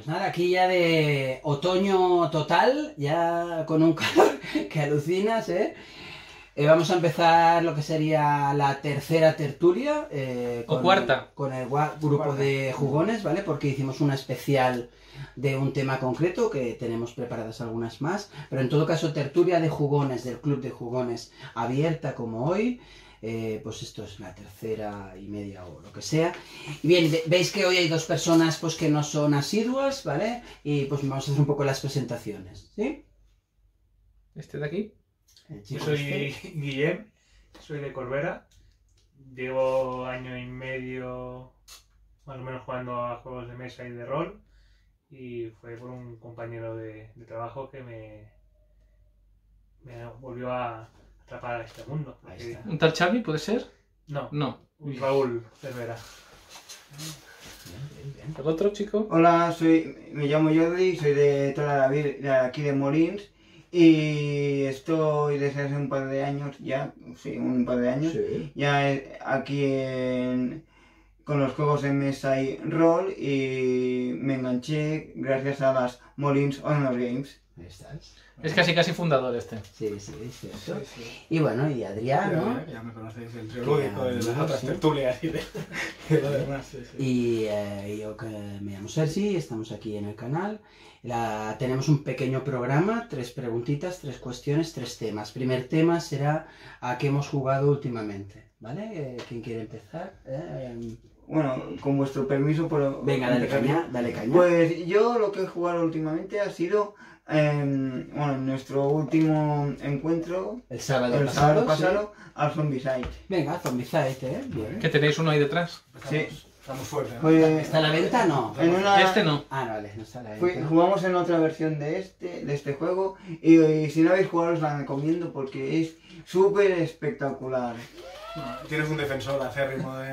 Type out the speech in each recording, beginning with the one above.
nada, aquí ya de otoño total, ya con un calor que alucinas, ¿eh? Vamos a empezar lo que sería la tercera tertulia. O cuarta. Con el grupo de jugones, ¿vale? Porque hicimos una especial de un tema concreto, que tenemos preparadas algunas más. Pero en todo caso, tertulia de jugones, del club de jugones abierta como hoy. Pues esto es la tercera y media o lo que sea. Y bien, veis que hoy hay dos personas pues que no son asiduas, ¿vale? Y pues vamos a hacer un poco las presentaciones, ¿sí? ¿Este de aquí? Yo soy Guillem, soy de Corbera. Llevo año y medio más o menos jugando a juegos de mesa y de rol. Y fue por un compañero de trabajo que me volvió a atrapar a este mundo. Ahí está. ¿Un tal Xavi puede ser? No, No. Raúl Cervera. Bien. ¿El otro chico? Hola, me llamo Jordi, soy de toda la vida de aquí de Molins y estoy desde hace un par de años ya, sí, un par de años, Sí. ya aquí con los juegos de mesa y rol y me enganché gracias a las Molins Honor Games. Ahí estás. Es casi fundador este. Sí, sí, cierto. Sí, sí. Y bueno, y Adrián, ¿no? Ya me conocéis del Triolúdico, de las Ya, otras sí. tertulias y de lo demás. Sí, sí. Y yo que me llamo Sergi, estamos aquí en el canal. Tenemos un pequeño programa, 3 preguntitas, 3 cuestiones, 3 temas. Primer tema será a qué hemos jugado últimamente, ¿vale? ¿Quién quiere empezar? Bueno, con vuestro permiso por Venga, dale empezar yo. caña, dale caña. Pues yo lo que he jugado últimamente ha sido, bueno, en nuestro último encuentro, El sábado el pasado, sábado pasado, al Zombicide. sí. Venga, Zombicide, ¿eh? Bien. ¿Que tenéis uno ahí detrás? Sí. Estamos fuertes, ¿no? Pues, ¿Está a la venta? No. en una, Este no. Ah, no, vale, no está a la venta. jugamos en otra versión de este juego y si no habéis jugado os la recomiendo porque es súper espectacular. Tienes un defensor acérrimo de...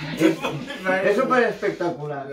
Es súper espectacular.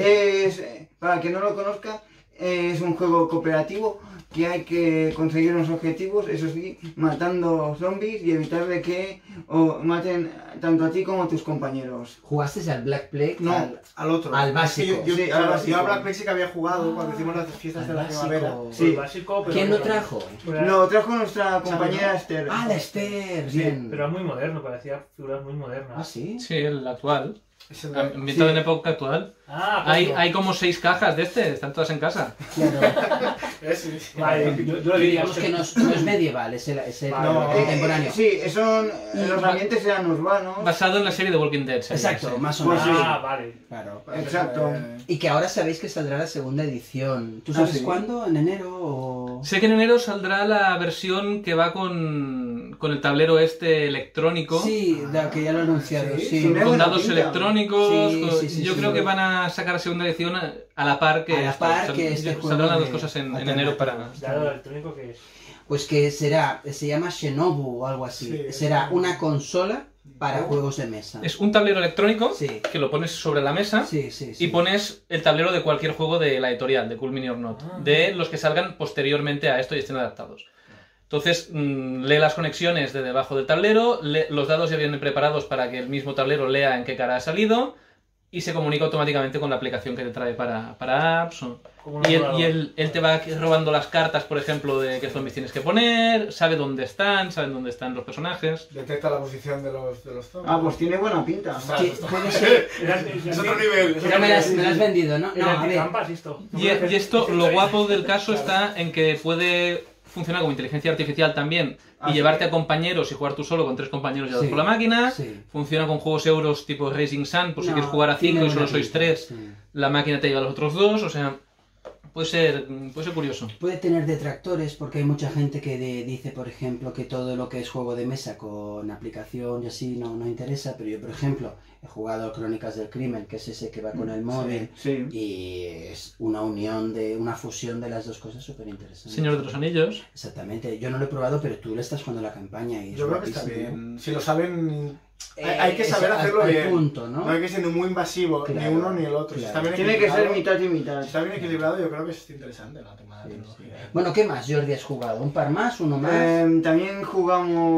Para quien no lo conozca, es un juego cooperativo que hay que conseguir unos objetivos, eso sí, matando zombies y evitar de que maten tanto a ti como a tus compañeros. ¿Jugaste al Black Plague? No, Al otro. Al básico. Es que Sí, al básico. Yo a Black Plague sí que había jugado cuando hicimos las fiestas de la básico. primavera. Sí. El básico, pero ¿Quién lo bueno, trajo? Lo trajo nuestra compañera Esther. Ah, la Esther, Sí, bien. pero muy moderno, parecía figuras muy modernas. Ah, sí. Sí, el actual. Ese de- Ambientado Sí. en época actual. Ah, pues no. Hay como 6 cajas de este, están todas en casa. Claro. Sí. Vale, yo lo diría. Digamos que no es medieval, es el No, contemporáneo. Sí, son, Y los va- ambientes eran urbanos. Basado en la serie de Walking Dead. sería, Exacto, sí. más o Pues menos. sí. Ah, vale. Claro. Exacto. Y que ahora sabéis que saldrá la segunda edición. ¿Tú Ah, sabes sí. cuándo? ¿En enero o...? Sé que en enero saldrá la versión que va con el tablero este electrónico. Sí, que ya lo he anunciado, Sí, sí. sí, Con buena dados pinta. electrónicos. Sí, Yo sí, creo sí. que van a sacar la segunda edición a la par que A la esto. par que este Saldrán juego las dos de cosas en alternativas. enero para... Dado electrónico que es. Pues que se llama Shinobu o algo así. Sí, Será sí. una consola para juegos de mesa. Es un tablero electrónico Sí. que lo pones sobre la mesa. Sí, sí, sí. Y pones el tablero de cualquier juego de la editorial, de Cool Mini or Not, de los que salgan posteriormente a esto y estén adaptados. Entonces, lee las conexiones de debajo del tablero, los dados ya vienen preparados para que el mismo tablero lea en qué cara ha salido y se comunica automáticamente con la aplicación que te trae para apps. Como un Y emulador. él te va robando las cartas, por ejemplo, de qué zombies tienes que poner, sabe dónde están los personajes. Detecta la posición de los zombies. Ah, pues tiene buena pinta. Sí, puede ser. Es otro nivel. Ya me lo has vendido, ¿no? El No, a ver. anticampas, esto. Y esto, lo guapo del caso está en que puede funcionar como inteligencia artificial también y Ah, llevarte sí. a compañeros y jugar tú solo con 3 compañeros y a 2 Sí, por la máquina. sí. Funciona con juegos euros tipo Racing Sun, por si No, quieres jugar a 5 tiene y solo buena sois pinta, 3, sí. la máquina te lleva a los otros 2, o sea, puede ser curioso. Puede tener detractores porque hay mucha gente que dice, por ejemplo, que todo lo que es juego de mesa con aplicación y así no interesa, pero yo, por ejemplo, he jugado Crónicas del Crimen, que es ese que va con el móvil, Sí. y es una una fusión de las dos cosas súper interesante. Señor de los Anillos. Exactamente, yo no lo he probado, pero tú le estás jugando la campaña y es Yo creo que está guapísimo. bien. Si lo saben... Hay que saber Es hacerlo al bien. punto, ¿no? No hay que ser ni muy invasivo, Claro, ni uno ni el otro. Si claro. está bien Tiene que equilibrado- ser mitad y mitad. Si está bien equilibrado, yo creo que es interesante la tema de la Sí, tecnología. Bueno, ¿qué más, Jordi, has jugado? ¿Un par más? ¿Uno más? También jugamos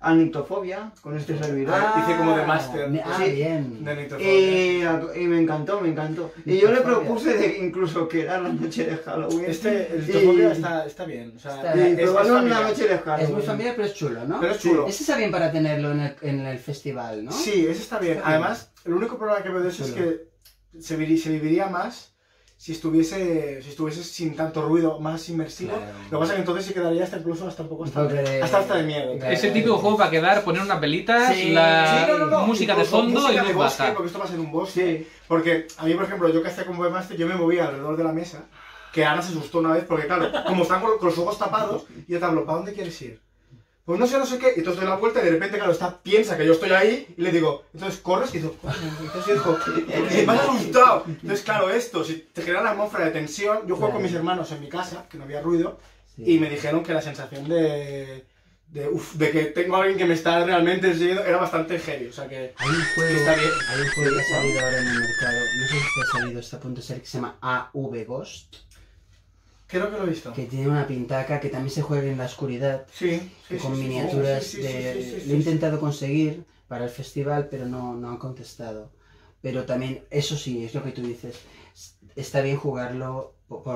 a Nictofobia con este servidor. hice como de máster. Ah, Sí. bien. De Nictofobia. Y me encantó, me encantó. Y yo le propuse de incluso que era la noche de Halloween. El Nictofobia está bien. O sea, Está- Y probarlo en la familiar. noche de Halloween. Es muy familiar, pero es chulo, ¿no? Pero es chulo. Ese está bien para tenerlo en el festival, ¿no? Sí, ese está bien. Está bien. Además, el único problema que veo de eso es Chulo. que se viviría más si estuviese sin tanto ruido, más inmersivo. Claro. Lo que pasa es que entonces se quedaría incluso hasta un poco Un poco de- hasta de miedo. Claro. Ese típico juego para quedar, poner unas velitas, Sí, la sí, no, música de Incluso fondo y música luz de bosque, baja. porque esto va a ser un bosque. Sí. Porque a mí, por ejemplo, yo que hacía como webmaster, yo me movía alrededor de la mesa, que Ana se asustó una vez, porque claro, como están con los ojos tapados, y yo te hablo, ¿para dónde quieres ir? Pues no sé qué, y entonces doy la vuelta y de repente, claro, piensa que yo estoy ahí, y le digo, entonces corres, y digo, entonces digo, y me has asustado. Entonces, claro, esto, si te genera la atmósfera de tensión, yo juego con mis hermanos en mi casa, que no había ruido, Sí. y me dijeron que la sensación de que tengo a alguien que me está realmente siguiendo era bastante heavy, o sea que... Hay un juego, Está bien. hay un juego que ha salido ahora en el mercado, no sé si te ha salido, está a punto de salir, que se llama AV Ghost, Creo que lo he visto. que tiene una pintaca que también se juega en la oscuridad, Sí, sí, con sí, miniaturas sí, sí, de... sí, sí, sí, Lo he sí. intentado conseguir para el festival, pero no han contestado. Pero también, eso sí, es lo que tú dices, está bien jugarlo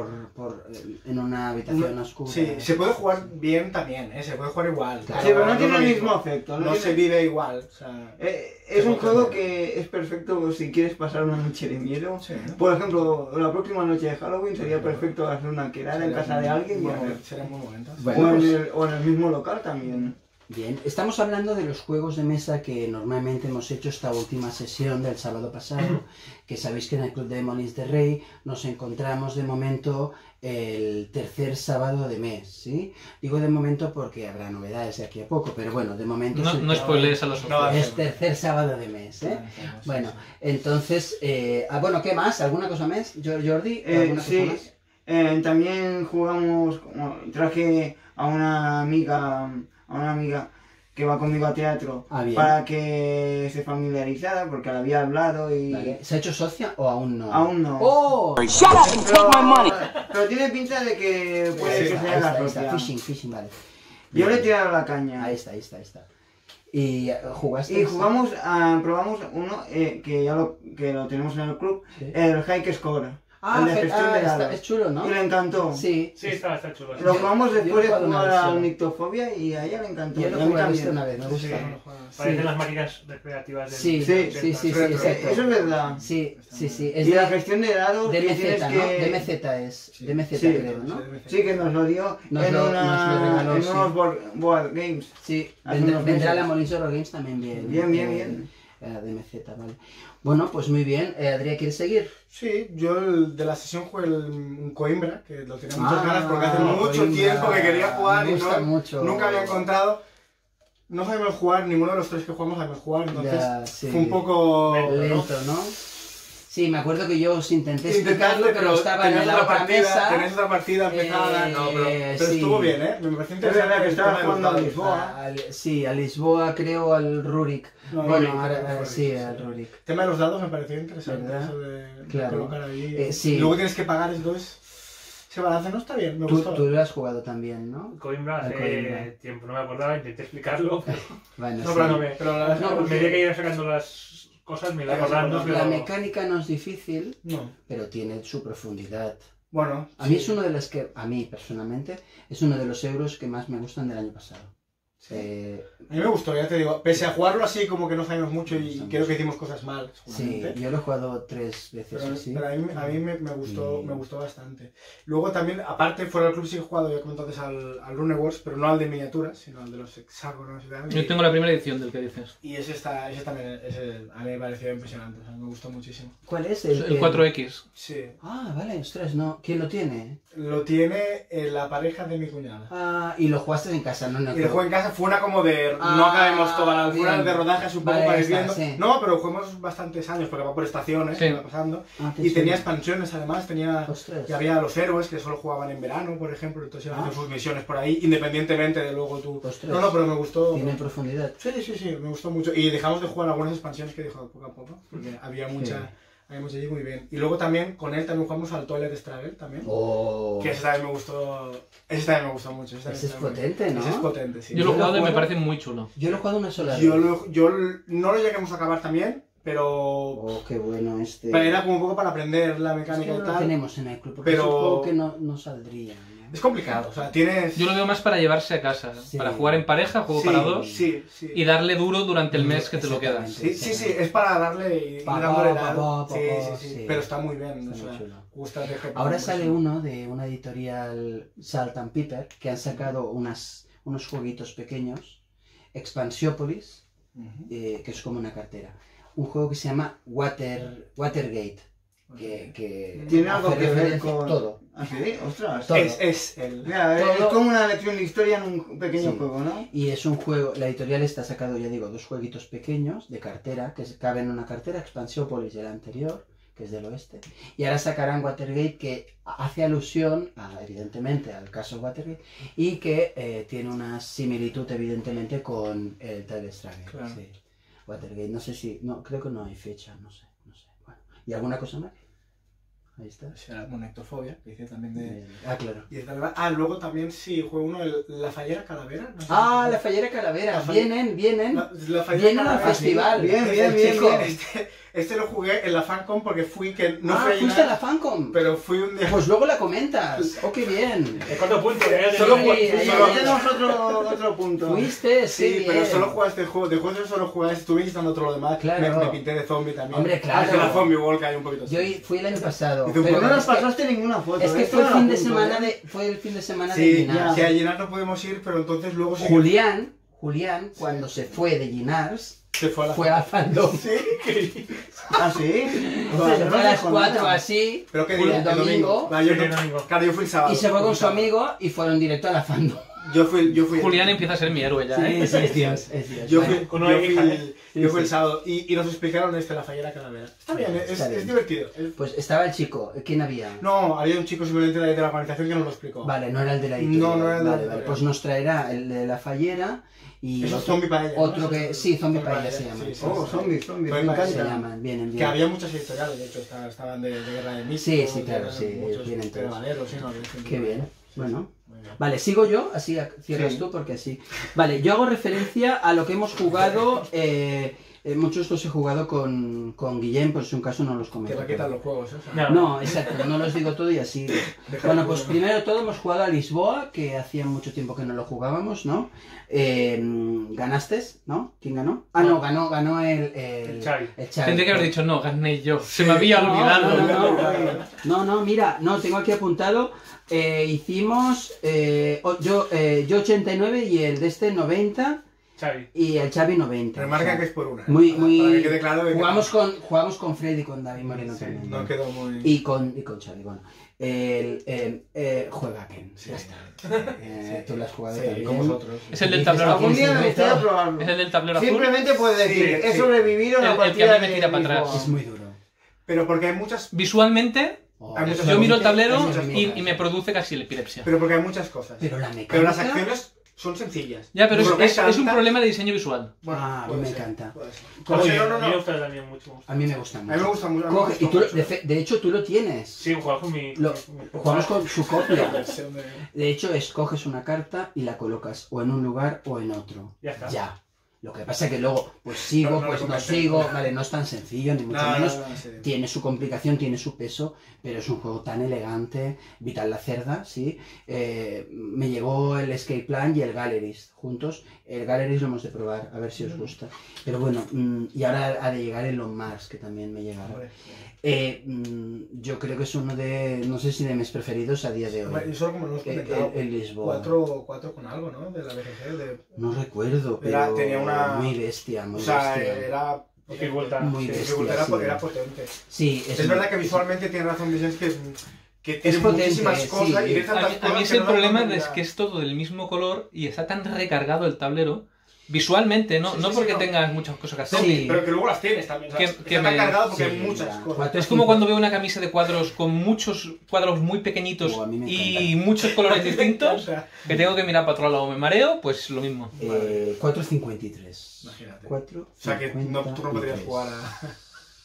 en una habitación oscura. Sí, se puede jugar bien también, se puede jugar igual. Claro. Sí, pero no tiene es el lo mismo efecto. No tiene- se vive igual. O sea, Es Se un puede juego cambiar. que es perfecto si quieres pasar una noche de miedo. sí, ¿no? Por ejemplo, la próxima noche de Halloween sería perfecto hacer una quedada en casa de alguien y hacer- Serían muy momentos. Bueno, o en el mismo local también. Bien, estamos hablando de los juegos de mesa que normalmente hemos hecho esta última sesión del sábado pasado, que sabéis que en el Club de Demonios de Rey nos encontramos de momento el tercer sábado de mes, ¿sí? Digo de momento porque habrá novedades de aquí a poco, pero bueno, de momento No, es el no spoilees a los No, otros. es tercer sábado de mes, ¿eh? Bueno, entonces, bueno, ¿qué más? ¿Alguna cosa más, Jordi? ¿Alguna cosa Sí, más? también jugamos, traje a una amiga que va conmigo a teatro Ah, bien. para que se familiarizara porque la había hablado y Vale. ¿Se ha hecho socia o aún no? aún no. ¡Oh! Pero tiene pinta de que puede Sí, que Ahí sea la está, socia. fishing, vale. Yo le he tirado la caña. Ahí está. ¿Y jugaste? Y jugamos, probamos uno que lo tenemos en el club, Sí. el Hike Score. Ah, el de gestión de dados. es chulo, ¿no? Y le encantó. Sí. Sí, está chulo. Lo jugamos Yo he después de jugado una jugar vez al solo. Nictofobia y a ella le encantó. Yo Y lo a mí jugué también. una vez, me Sí, gusta. Parecen Sí. las máquinas recreativas del Sí, del sí, 80. sí, Retro. exacto. Eso es verdad. Sí. Es Y la de gestión de dados que DMZ, tienes ¿no? que... DMZ es. Sí. DMZ Sí, creo, ¿no? Sí, que nos lo dio Nos en lo regaló, en sí. unos board games. Sí. Hace Vendrá unos meses. la Molins Horror Games también bien. Bien. DMZ, vale. Bueno, pues muy bien. Adrián, ¿quieres seguir? Sí, yo de la sesión jugué un Coimbra, que lo tenía muchas Ah, ganas porque hace mucho Coimbra. tiempo que quería jugar Me y gusta no, mucho. nunca había encontrado. No sabíamos jugar, ninguno de los tres que jugamos sabíamos jugar, entonces Ya, sí. fue un poco... Lento, ¿no? Sí, me acuerdo que yo os intenté Intentaste, explicarlo, pero estaba en tenías la otra mesa. Tenías otra partida empezada, no, pero sí. estuvo bien, ¿eh? Me pareció Es verdad interesante que el estaba tema de los jugando a dados. Lisboa. Sí, a Lisboa, creo, al Rurik. No, Bueno, Rurik, ahora Rurik, sí, sí. al Rurik. El tema de los dados me pareció interesante, ¿Verdad? eso de Claro. colocar ahí. Sí. Y luego tienes que pagar, entonces ese balance no está bien, me gustó. Tú lo has jugado también, ¿no? Coimbra Al hace Coimbra. tiempo, no me acordaba, intenté explicarlo, pero Bueno, No, sí. pero no me... Pero la, No, a porque- medida que iba sacando las cosas me iba acordando, La pero... mecánica no es difícil, No. pero tiene su profundidad. Bueno, A mí es uno de los que, a mí personalmente, es uno de los euros que más me gustan del año pasado. a mí me gustó, ya te digo, pese a jugarlo así como que no sabemos mucho y Gustamos. creo que hicimos cosas mal, Sí, seguramente. yo lo he jugado 3 veces Pero, así. pero a mí me gustó, Y- me gustó bastante. Luego también, aparte, fuera del club sí he jugado, ya comenté antes, al Rune Wars, pero no al de miniaturas, sino al de los hexágonos y tal. Yo tengo la primera edición del que dices. Y ese también, a mí me pareció impresionante, o sea, me gustó muchísimo. ¿Cuál es? El 4X. Sí. Ah, vale, ostras, no. ¿Quién lo tiene? Lo tiene la pareja de mi cuñada. Ah, y lo jugaste en casa, no en el Y el club. juego en casa fue una como de... Ah, no acabemos toda la... Fue una bien. de rodajes un poco Vale, para ir está, viendo. sí. No, pero jugamos bastantes años, porque va por estaciones, Sí. va pasando. Ah, qué Y tenía chulo. expansiones además, tenía... Ostras. Y había los héroes que solo jugaban en verano, por ejemplo, entonces iban Ah. haciendo sus misiones por ahí, independientemente de luego tú... Ostras. No, pero me gustó... Tiene profundidad. Sí, me gustó mucho. Y dejamos de jugar algunas expansiones que he dejado poco a poco, porque había mucha... habíamos allí muy bien. Y luego también, con él también jugamos al Twilight Struggle también. Oh. Que ese también me gustó mucho. Ese es potente, ¿no? Ese es potente, sí. Yo lo he jugado y me juego- parece muy chulo. Yo lo he jugado una sola vez. Yo no lo lleguemos a acabar también, pero Oh, qué bueno este. era como un poco para aprender la Es que mecánica no y lo tal. tenemos en el club, porque pero- es un juego que no saldría. ¿no? Es complicado, o sea, tienes... Yo lo veo más para llevarse a casa, Sí. para jugar en pareja, juego Sí, para dos, Sí, sí. y darle duro durante el mes que te lo quedas. Exactamente. Sí, es para darle y Pa, dándole pa, la... pa, pa, Sí, pa, sí, sí. pero está muy bien, Está o sea, muy chulo. gusta de RPG. Ahora sale uno de una editorial Salt and Pepper que han sacado unos jueguitos pequeños, Expansiópolis, Ujú. que es como una cartera. Un juego que se llama Watergate, que Tiene algo hace que ver referencia con... todo. ¿Ah, sí? ¡Ostras! Todo. Es el... Mira, es Todo. como una lección de historia en un pequeño Sí. juego, ¿no? Y es un juego, la editorial está sacado, ya digo, dos jueguitos pequeños de cartera, que caben en una cartera, Expansiópolis y el anterior, que es del oeste. Y ahora sacarán Watergate, que hace alusión, evidentemente, al caso Watergate, y que tiene una similitud, evidentemente, con el Twilight Struggle. Claro. Sí. Watergate, no sé si... No, creo que no hay fecha, no sé. Bueno. ¿Y alguna cosa más? Ahí está. Será Monectofobia, que dice también de... Bien. Ah, claro. Y es verdad. Luego también sí juego uno, La Fallera Calavera. No sé Ah, si- la Fallera Calavera. La Fallera- Vienen. La Fallera Vienen al Calavera, festival. sí. Bien, bien, bien, chico. bien. Este lo jugué en la FanCon porque fui que no fui a fuiste a llenar, la Fancom. pero fui un día... Pues luego la comentas. Oh, qué bien. ¿De cuántos puntos? Ya Solo tenía- ahí, Y solo- ahí tenemos otro punto. Fuiste, Sí, sí, pero bien. solo jugaste el juego. De juegos solo jugaste, estuve visitando todo lo demás. Claro. Me pinté de zombie también. Hombre, claro. Hice la zombie wall que hay un poquito. Yo fui el año pasado. Dice un pero poco, No nos es que- pasaste ninguna foto. Es que ¿eh? fue el Todo fin de apunto, semana ¿eh? fue el fin de semana de Sí, Llinars. que a llenar no podemos ir, pero entonces luego sí que Julián, cuando se fue de Llinars, se fue a la fue al fandom. Sí, ¿Ah, sí? Se Vale, fue no a las dejo 4 nada. así, pero qué fue día, el domingo, Va, yo Sí, no- el domingo. Claro, yo fui el sábado. y se fue con su sábado. amigo y fueron directo a la fandom. Yo fui Julián empieza a ser mi héroe ya, ¿eh? Sí, es Dios, es Dios. Yo Bueno, fui, con yo una fui- hija, ¿eh? yo fui Sí, el sábado y nos explicaron La Fallera Calavera. Está bien, Está bien. es divertido. Pues estaba el chico, ¿quién había? No, había un chico simplemente de la organización que nos lo explicó. Vale, no era el de la editorial. No, no era el de la Vale, editorial. pues nos traerá el de la Fallera y Eso es otro, Zombie Paella, ¿no? otro que... Sí, Zombie Zombie Paella se Paella, llama. sí, sí. Oh, zombies, me Zombie Se encanta. llaman, vienen bien. Que había muchas editoriales, de hecho, estaban de Guerra de Mitos. Sí, sí, claro, sí, vienen todos. Valeros, sí, no, vienen Qué bien. Bueno. Muy bien. Vale, sigo yo, así cierras Sí. tú porque así. Vale, yo hago referencia a lo que hemos jugado. Muchos los he jugado con Guillem, por si un caso no los Te comento. va a quitar todo. los juegos, ¿eh? O sea, No. No, exacto, no los digo todo y así. deja Bueno, el pues juego. primero de todo hemos jugado a Lisboa, que hacía mucho tiempo que no lo jugábamos, ¿no? Ganaste, ¿no? ¿Quién ganó? Ah, no, ganó el Xavi. Tendría que haber dicho, no, gané yo. Se me había No, olvidado. No, mira, no, tengo aquí apuntado. Hicimos yo 89 y el de este 90 Xavi. y el Xavi 90. Remarca o sea, que es por una. ¿eh? muy, Para que quede claro de que jugamos con Freddy y con David Moreno Sí, también. no quedó muy... Y con Xavi, bueno. Juega Ken, Sí. ya está. Tú lo has jugado Sí, también. con vosotros. Es el del Dices, tablero Algún azul. día me gustaría probarlo. Es el del tablero azul. Simplemente puedes decir, Sí, he sí. sobrevivido a El la que a partida mí me de tira para Lisboa. atrás. Es muy duro. Pero porque hay muchas... Visualmente, Oh, Hay muchas yo miro el tablero hay muchas y cosas. me produce casi la epilepsia. Pero porque hay muchas cosas. Pero la mecánica... Pero las acciones son sencillas. Ya, pero Porque hay es un tantas- problema de diseño visual. Bueno, Ah, a mí puede me ser, encanta. puede ser. Coge- Oye, A no, mí me no. gusta también mucho. A mí me gusta A mucho. mí me gusta mucho. a mí me Coge, gusta y tú, mucho. de hecho, tú lo tienes. Sí, jugar con mi... Jugamos con su La copia. versión de- De hecho, escoges una carta y la colocas o en un lugar o en otro. Ya está. Ya. Lo que pasa es que luego, pues sigo, No, no pues lo no convence. sigo. Vale, no es tan sencillo, ni mucho No, menos. no, sí. Tiene su complicación, tiene su peso, pero es un juego tan elegante. Vital la Cerda, sí. Me llegó el Escape Plan y el Galleries juntos. El Galleries lo hemos de probar, a ver si os gusta. Pero bueno, y ahora ha de llegar el On Mars, que también me llegará. Hombre, Yo creo que es uno de, no sé si de mis preferidos a día de hombre, hoy. y solo como lo hemos comentado. El Lisboa. 4 con algo, ¿no? De la BGG. No recuerdo, pero Era- tenía una- muy bestia, muy O sea, bestia. era... Dificultad. Muy Sí, bestia, dificultad sí. era potente. Sí, Es verdad que visualmente tiene razón Vicente que tiene potente, muchísimas sí. cosas y tiene A tantas mí, cosas es que el no dan problema cuenta. es que es todo del mismo color y está tan recargado el tablero. Visualmente, no, Sí, no sí, porque sí, no. tengas muchas cosas que hacer. Sí. Pero que luego las tienes también, ¿sabes? Que Está tan me- cargado porque sí, hay muchas ya. cosas. Cuatro- Es como cuando veo una camisa de cuadros con muchos cuadros muy pequeñitos Oh, a mí me y encanta. muchos colores O distintos, sea, que tengo que mirar para otro lado o me mareo, pues lo mismo. 4.53. Imagínate. 4. O sea que tú no podrías jugar a...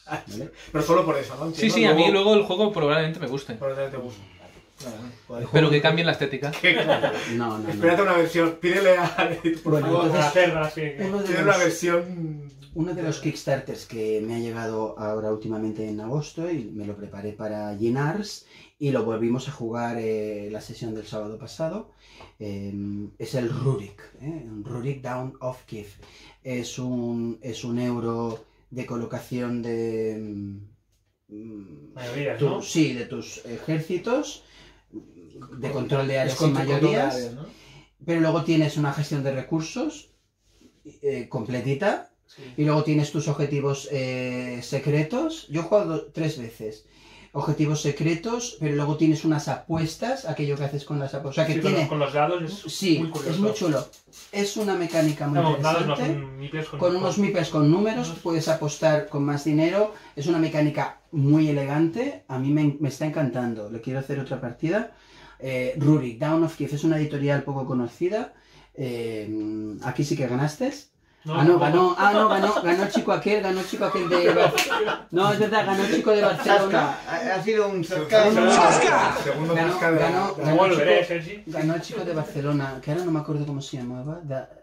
¿vale? Pero solo por eso, ¿no? Sí, sí, a mí luego el juego probablemente me guste. Probablemente te gusta. Pero que cambien la estética. No, no, Espérate no. una versión, pídele a por Bueno, favor, entonces, hacerla así. pídele una versión... Uno de los Kickstarters que me ha llegado ahora últimamente en agosto y me lo preparé para Llenars y lo volvimos a jugar la sesión del sábado pasado, es el Rurik, un Rurik Dawn of Kiev. Es un euro de colocación de... Mayorías, ¿no? Sí, de tus ejércitos, de control de Es áreas y control de mayorías, áreas, ¿no? pero luego tienes una gestión de recursos completita. Sí. Y luego tienes tus objetivos secretos. Yo he jugado 3 veces. Objetivos secretos, pero luego tienes unas apuestas, aquello que haces con las apuestas. O sea, que Sí, tiene... con los dados es Sí, muy curioso. es muy chulo. Es una mecánica muy No, dados no, interesante. son meeples Con unos meeples con números, puedes apostar con más dinero. Es una mecánica muy elegante. A mí me está encantando. Le quiero hacer otra partida. Rurik, Dawn of Kiev, es una editorial poco conocida. Aquí sí que ganaste. Ganó el chico aquel de... No, es verdad, ganó el chico de Barcelona. Sasca, ha sido un Segundo Ganó, Sasca de la... ganó, No ganó, volveré, el chico, Sergi. ganó el chico de Barcelona, que ahora no me acuerdo cómo se llamaba.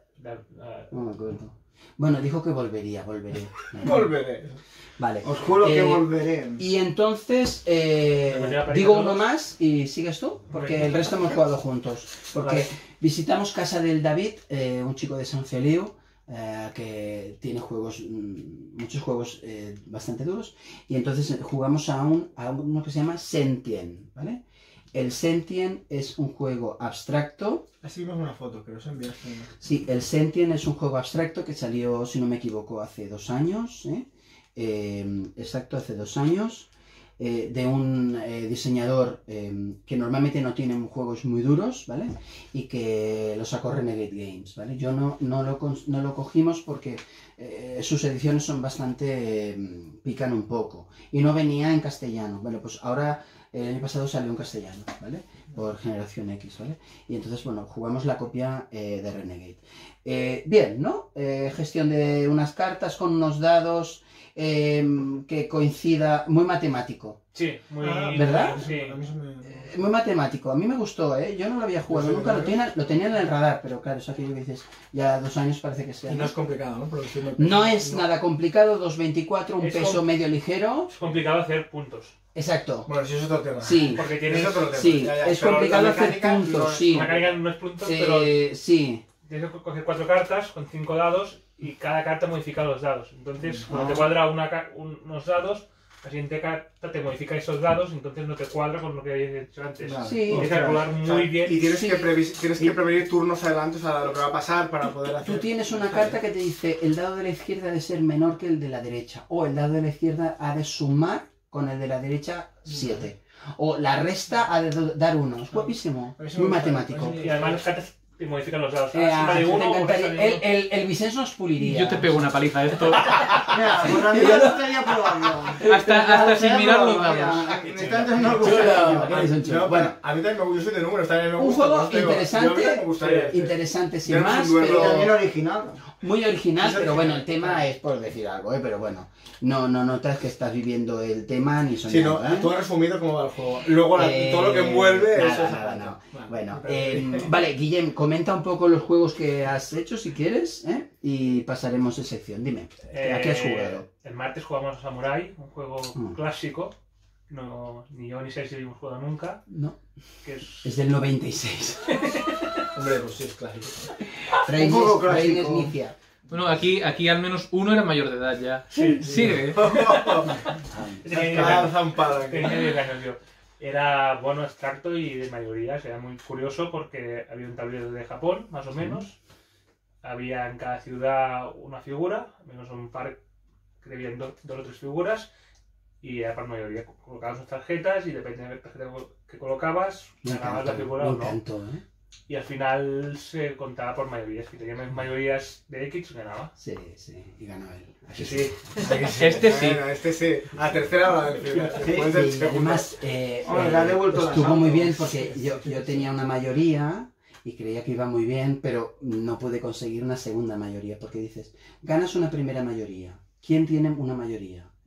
No me acuerdo. Bueno, dijo que volveré. Volveré. Vale. Os juro que volveré. Y entonces, Pero digo todos. uno más y sigues tú, porque el resto hemos jugado juntos. Porque Vale. visitamos casa del David, un chico de San Feliu, que tiene muchos juegos bastante duros, y entonces jugamos a uno que se llama Sentient, ¿vale? El Sentient es un juego abstracto. Así vemos una foto, que os enviaste. Sí, el Sentient es un juego abstracto que salió, si no me equivoco, hace 2 años, exacto, hace 2 años, de un diseñador que normalmente no tiene juegos muy duros, ¿vale? Y que lo sacó Renegade Games, ¿vale? Yo no lo cogimos porque sus ediciones son bastante... pican un poco. Y no venía en castellano. Bueno, pues ahora el año pasado salió en castellano, ¿vale? Por Generación X, ¿vale? Y entonces, bueno, jugamos la copia de Renegade. Bien, ¿no? Gestión de unas cartas con unos dados... que coincida, muy matemático. Sí, muy... ¿Verdad? Sí. A mí se me... Muy matemático, a mí me gustó, yo no lo había jugado nunca, lo tenía en el radar, pero claro, es aquello que dices, ya 2 años parece que sea. Y no es complicado, ¿no? Por decirlo. No es nada complicado, 2.24, un Es peso medio ligero. Es complicado hacer puntos. Exacto. Bueno, sí, es otro tema. Sí, Porque Es tienes... otro tema. sí, Ya, es pero complicado la hacer mecánica puntos, no es- sí. La mecánica no es puntos, pero Sí, tienes que coger 4 cartas con 5 dados y cada carta modifica los dados. Entonces, cuando te cuadra unos dados, la siguiente carta te modifica esos dados, entonces no te cuadra con lo que habías hecho antes. Vale. Sí. Tienes que calcular muy bien. Y tienes, Sí. tienes que prevenir turnos adelante, o sea, lo que va a pasar para poder hacer... tú tienes una carta que te dice el dado de la izquierda ha de ser menor que el de la derecha, o el dado de la izquierda ha de sumar con el de la derecha 7, o la resta ha de dar 1, es guapísimo, A mí se me muy gusta, matemático. Y además las cartas te modifican los dados. Te Encima de uno, o encantaría. encima de uno. El Vicens nos puliría. Yo te pego una paliza a esto. Mira, pues a mí me gustaría probarlo. Hasta sin mirar los dados. Mira, me está entrando Chulo. gustaría. Eres un chulo. No, Bueno, bueno, a mí también me gusta, yo soy de números, también me un gusta. juego pues, digo, yo interesante, me gustaría. interesante sin Ya no es un más, duelo. Y pero también original. muy original, Es pero bueno, el original. tema es por decir algo, pero bueno, no notas que estás viviendo el tema ni Sí, no, soñando, todo resumido cómo va el juego. Luego todo lo que envuelve, nada, eso es nada, aparte. no. Vale, Bueno, pero- vale, Guillem, comenta un poco los juegos que has hecho si quieres, y pasaremos de sección. Dime, ¿a qué has jugado? El martes jugamos a Samurai, un juego Mm. clásico. No, ni yo ni Sergio lo hemos jugado nunca. No, Que es... es del 96. Hombre, pues sí, es clásico. Reines, Un poco clásico. Reines Nicia. Bueno, aquí al menos uno era mayor de edad ya. Sí, Sigue. Tenía Zampada aquí. 10 años yo. Era bueno, abstracto y de mayorías. Era muy curioso porque había un tablero de Japón, más o menos. Había en cada ciudad una figura, menos un par que debían 2 o 3 figuras. Y era para mayoría. Colocabas sus tarjetas y depende de la tarjeta que colocabas, Me ganabas la encantó, figura me o no. encantó, Y al final se contaba por mayorías. Si tenía más mayorías de X, ganaba. Sí, y ganó él. Sí, sí. Este sí. Bueno, este sí. A tercera va a decir. Sí, Puede ser y segunda. además Hombre, le ha devuelto la estuvo salsa. muy bien porque yo tenía una mayoría y creía que iba muy bien, pero no pude conseguir una segunda mayoría porque dices, ganas una primera mayoría. ¿Quién tiene una mayoría?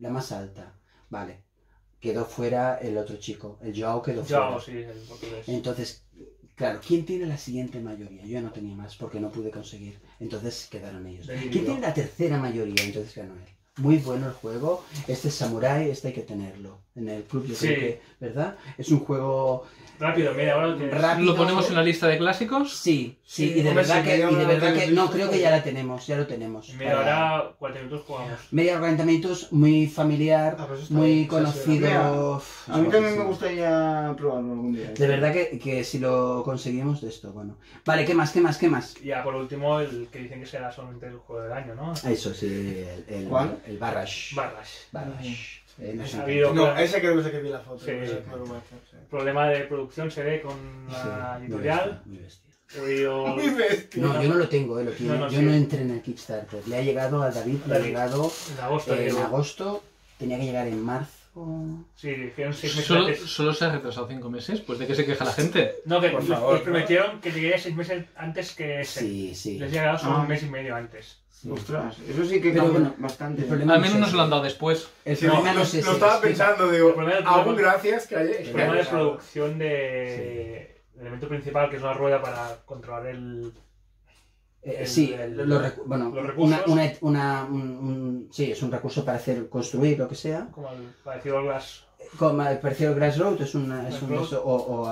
la más alta. Vale. Quedó fuera el otro chico, el Joao quedó fuera. Joao, sí, el portugués. Entonces, claro, ¿quién tiene la siguiente mayoría? Yo no tenía más porque no pude conseguir. Entonces quedaron ellos. ¿Quién tiene la tercera mayoría? Entonces ganó él. Muy bueno el juego. Este es Samurai, este hay que tenerlo. En el club yo creo que, ¿verdad? Es un juego rápido, media hora. rápido. ¿Lo ponemos en la lista de clásicos? Sí, Sí, y de hombre, verdad sí, que no, creo que ya la tenemos, ya lo tenemos. En media hora, 40 minutos jugamos. Media hora, 40 minutos, muy familiar, Ah, pues está muy bien. conocido. A mí también me gustaría probarlo algún día. De verdad que si lo conseguimos de esto, bueno. Vale, ¿qué más? Y ya por último, el que dicen que será solamente el juego del año, ¿no? Eso sí, ¿Cuál? el Barrage. Barrage. Nos Ha encanta. habido No, ese creo que es el que vi la foto. Sí. no sé, por WhatsApp, sí. problema de producción se ve con la Sí, editorial. muy bestia. He oído... Muy bestia. No, yo no lo tengo, lo tiene. No, Yo sí. no entré en el Kickstarter. Le ha llegado a David, le ha David. llegado En agosto. en digo. agosto, tenía que llegar en marzo. Sí, dijeron 6 meses Solo, antes. solo se ha retrasado 5 meses, pues ¿de qué se queja la gente? No, que Por favor, les prometieron que llegaría 6 meses antes que ese. Sí, sí. Les llegado solo Ah. un mes y medio antes. Sí. Ostras, eso sí que Pero cambia bueno, bastante. el problema Al menos no no es se lo han ese. dado después. El Sí, problema no lo es ese. estaba es que- pensando, digo, El problema- aún gracias que haya... El problema de producción de el elemento principal, que es una rueda para controlar el... Sí, bueno, los recursos. Sí, es un recurso para hacer construir lo que sea. Como el parecido al Glass. Como el parecido Grass Road es un Road. eso,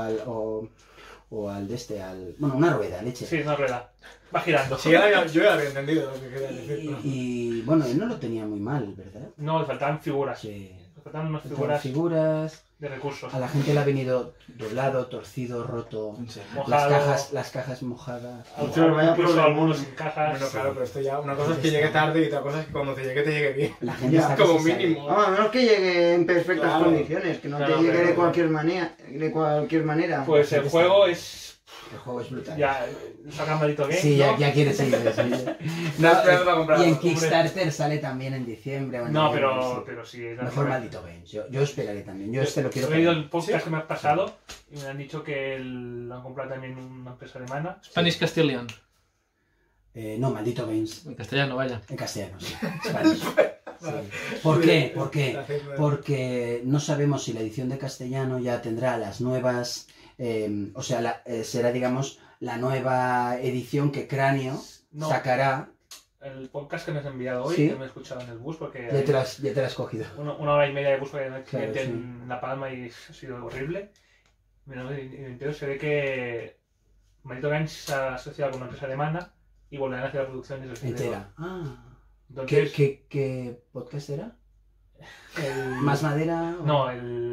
o al de este, bueno, una rueda, leche. Sí, una rueda. Va girando. Sí, yo ya había entendido lo que quería decir. ¿no? Y bueno, él no lo tenía muy mal, ¿verdad? No, le faltaban figuras. Sí. Le faltaban unas Faltaban figuras figuras. de recursos. A la gente le ha venido doblado, torcido, roto. Mojado. Las cajas mojadas. Muchos vaya Incluso problemón. algunos sin cajas. Bueno, claro, pero esto ya, una cosa es que llegue tarde y otra cosa es que cuando te llegue bien. La gente Ya, está que como se sale. mínimo. Vamos, a menos que llegue en perfectas Claro. condiciones, que no Claro, te llegue pero- de cualquier manera. De cualquier manera. Pues el juego es... El juego es brutal. Ya, saca maldito game, Sí, ¿no? ya quieres seguir. Sí. No, esperando para comprarlo, y en hombre. Kickstarter sale también en diciembre. o en No, noviembre, pero sí. Es Mejor maldito Games. Yo esperaré también. Yo este lo quiero. He oído poner. el podcast que me has pasado y me han dicho que lo han comprado también una empresa alemana. Spanish Castilian. No, maldito Games. En castellano, vaya. En castellano, sí. Spanish. Sí. ¿Por qué? ¿Por qué? Porque no sabemos si la edición de castellano ya tendrá las nuevas. O sea, será, digamos, la nueva edición que Cráneo No. sacará. El podcast que me has enviado hoy, Sí. que me he escuchado en el bus, porque Ya te lo has cogido. una hora y media de bus porque hay un accidente Claro, sí. en La Palma y ha sido horrible. Bueno, y se ve que Maldito Games se ha asociado con una empresa alemana y volverán a hacer la producción desde el fin de Entera. Ah. Entonces, ¿Qué podcast era? el- ¿Más madera? o- No,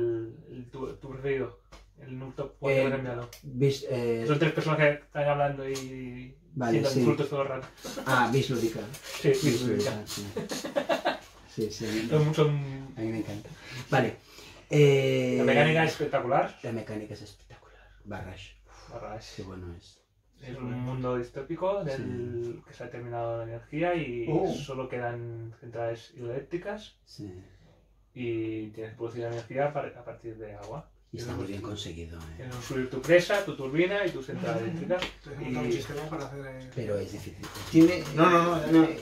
tu preferido. El Noob que me has enviado. Son 3 personas que están hablando y Vale, haciendo sí. insultos todo el rato. Bis Lúdica. Sí, sí, Bis sí. Lúdica, sí. Sí, sí. Son- A mí me encanta. Vale. La mecánica es espectacular. La mecánica es espectacular. Barrage. Qué bueno es. Es un mundo distópico del que se ha terminado la energía y solo quedan centrales hidroeléctricas Sí. y tienes que producir energía a partir de agua. Y está muy bien conseguido. Tienes que subir tu presa, tu turbina y tu central eléctrica. Te he montado un sistema para hacer... Pero es difícil. Tiene... No,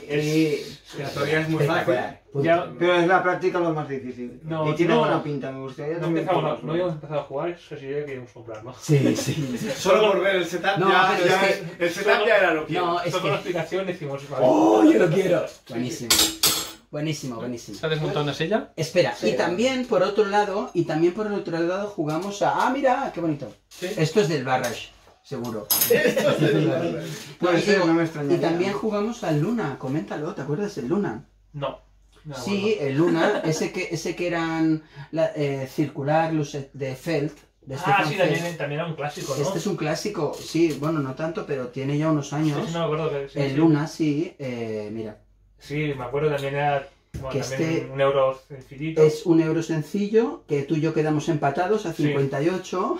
la teoría es muy fácil. Ya- Pero es la práctica lo más difícil. No, y tiene no. buena pinta, me gustaría No también habíamos probarlo. empezado a jugar, eso sí que queríamos comprarlo. Sí, sí. Solo por ver el setup No, ya, pero ya es el setup ya era lo que No, es Solo con la que... explicación decimos, vale. ¡Oh, yo lo quiero! Buenísimo. Buenísimo, buenísimo. ¿Se ha desmontado una silla? Espera, y también por otro lado, jugamos a... ¡Ah, mira! ¡Qué bonito! Esto es del Barrage, seguro. Puede ser, digo, no me y extrañaría. también jugamos al Luna, coméntalo, ¿te acuerdas del Luna? No. No, Sí, el Luna, ese que eran circular, luces de Felt, de Stefan sí, Feld. también era un clásico, ¿no? Este es un clásico, sí, bueno, no tanto, pero tiene ya unos Sí, años. sí, no me acuerdo que sí, El sí. Luna, sí, mira, Sí, me acuerdo también era bueno, Que también este un euro sencillito. es un euro sencillo, que tú y yo quedamos empatados a Sí. 58,